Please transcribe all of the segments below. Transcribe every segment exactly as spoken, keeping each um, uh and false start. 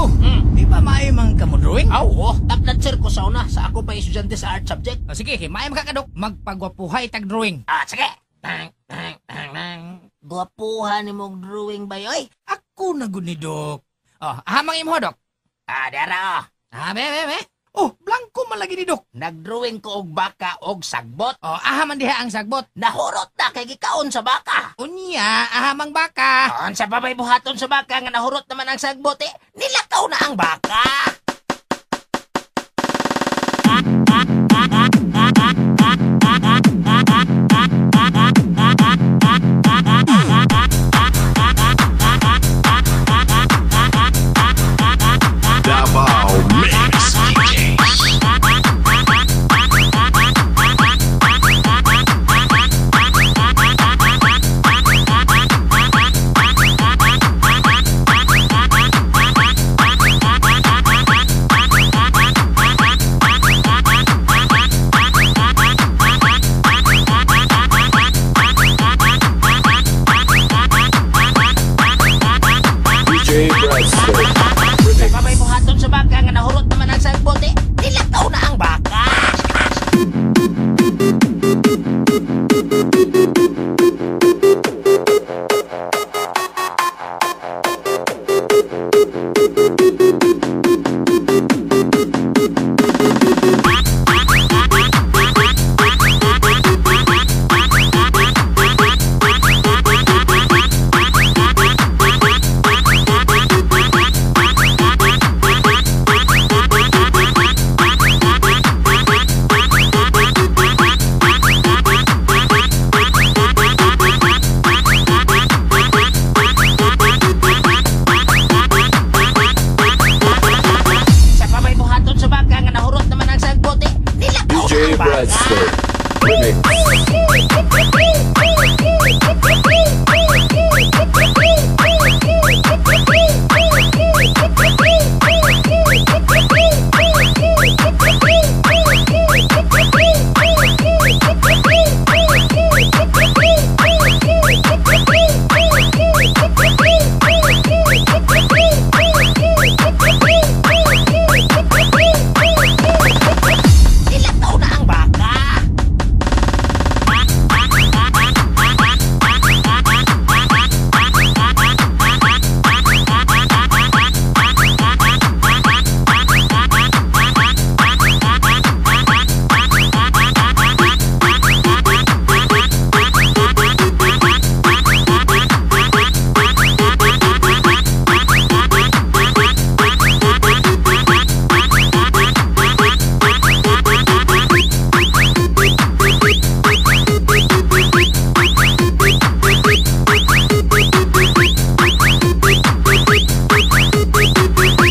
Oh, mm. Di ba maayong ka mo drawing? Aw, oh, taplat sir ko sa una sa ako pa estudyante sa art subject. Oh, sige, maayong ka kadok. Magpagwapuhay tag drawing. Ah, sige. Tang, tang, tang, tang. Gwapuhan ni mong drawing ba yoy? Ako na gud ni Dok. Oh, ahamang imo Dok. Ah, dara oh. Ah, be, be, be. Oh, blanco man lagi ni Dok. Nagdrawing ko og baka og sagbot. Oh, ahaman diha ang sagbot. Nahurot na kay gikaon sa baka. Unya, ahamang baka. On sa babay buhaton sa baka nga nahurot naman ang sagbot eh, nilakaw na ang baka. Davao Mix D Js. Babay buhaton sa baka nga nahurot naman ang sagbot eh, nilakaw na ang baka. Bradz remix.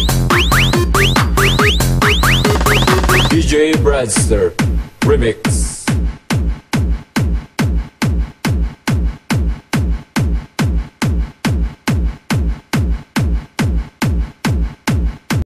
D J Bradz remix.